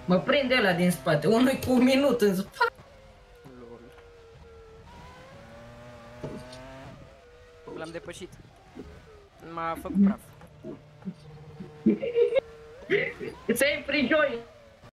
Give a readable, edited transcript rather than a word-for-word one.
Mă prinde ăla din spate, unul cu un minut în spate. Lol. L-am depășit. M-a făcut praf. Sempre joia.